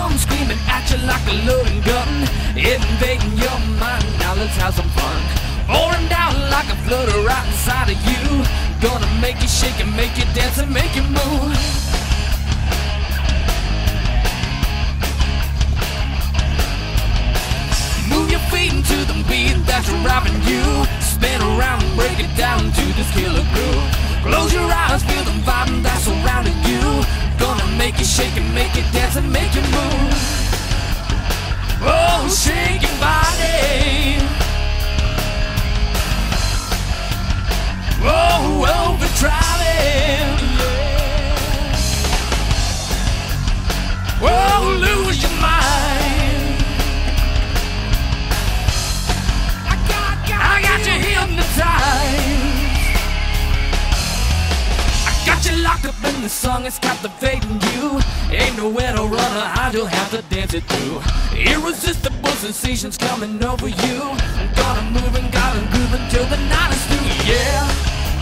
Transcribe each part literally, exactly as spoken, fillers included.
come screaming at you like a loading gun, invading your mind. Now let's have some fun. Pouring down like a flood right inside of you. Gonna make you shake and make you dance and make you move. Move your feet into the beat that's robbing you. Spin around and break it down to this killer groove. Close your eyes, feel the vibe that's surrounding you. Gonna make you shake and make you dance and make you move. Oh, shake your body. Oh, overdriving. Oh, lose your mind. I got, got I got you hypnotized. I got you locked up in the song, it's captivating you. Ain't nowhere to run or hide, you'll have to dance it through. Irresistible sensations coming over you. Gonna move and gotta groove until the night is through, yeah.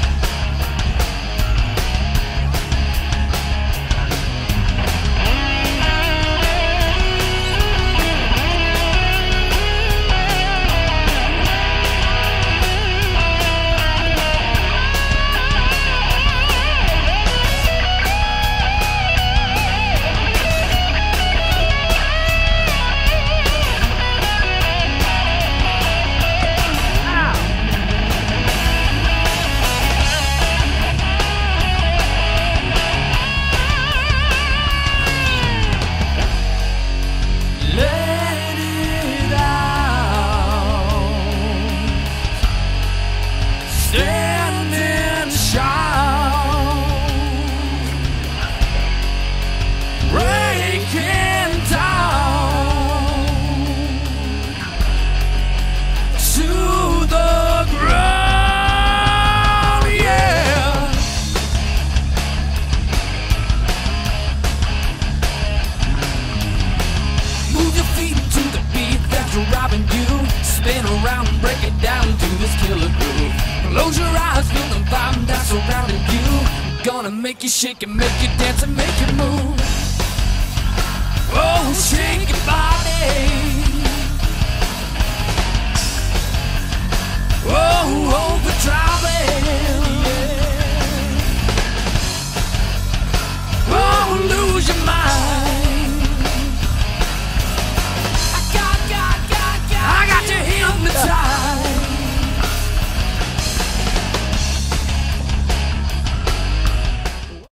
Robbing you, spin around and break it down to this killer groove. Close your eyes, feel the vibe that's surrounding you. Gonna make you shake and make you dance and make you move.